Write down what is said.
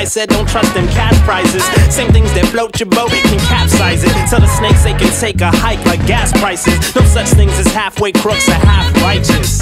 I said don't trust them cash prizes. Same things that float your boat can capsize it. Tell the snakes they can take a hike like gas prices. No such things as halfway crooks or half righteous.